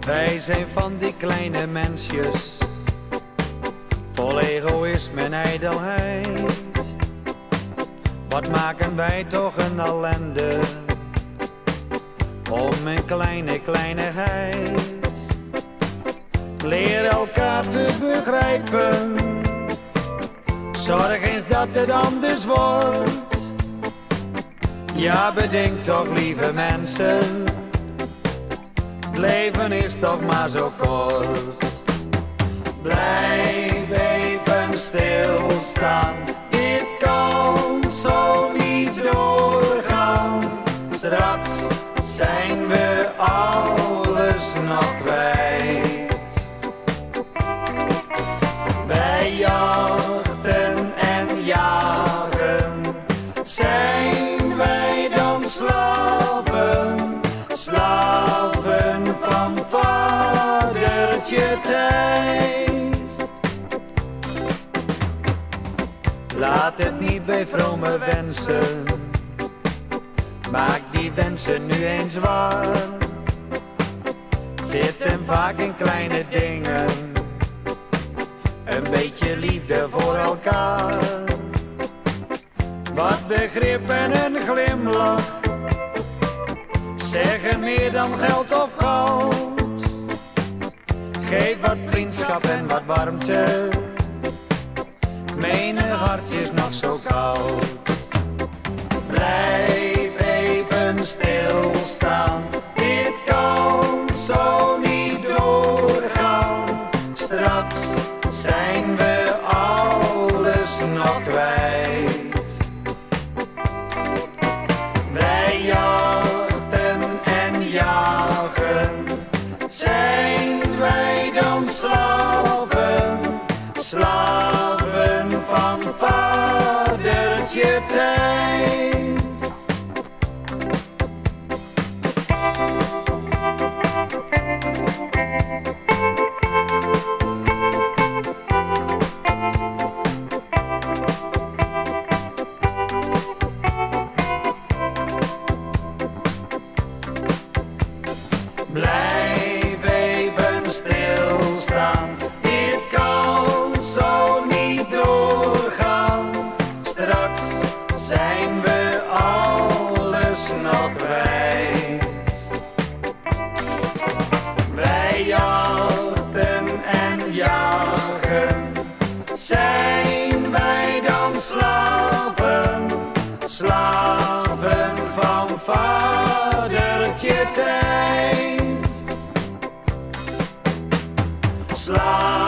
Wij zijn van die kleine mensjes, vol egoïsme en ijdelheid. Wat maken wij toch een ellende, om een kleine kleinigheid. Leer elkaar te begrijpen, zorg eens dat het anders wordt. Ja, bedenk toch lieve mensen, het leven is toch maar zo kort. Blijf even stilstaan, dit kan zo niet doorgaan. Straks zijn we alles nog kwijt. Wij jachten en jagen, zijn wij dan slaven? Slaven van vadertje tijd. Laat het niet bij vrome wensen, maak die wensen nu eens waar. Zitten vaak in kleine dingen, een beetje liefde voor elkaar. Wat begrip en een glimlach zeggen meer dan geld of goud. Geef wat vriendschap en wat warmte, menig hart is nog zo koud. Blijf even stilstaan, dit kan zo niet doorgaan. Straks zijn we alles nog kwijt. Wij jachten en jagen, zijn wij dan slaven? Slaven van vadertje tijd. Blijf even stilstaan, dit kan zo niet doorgaan. Straks zijn we alles nog kwijt. Wij jachten en jagen, zijn wij dan slaven? Slaven van vadertje tijd. Slaven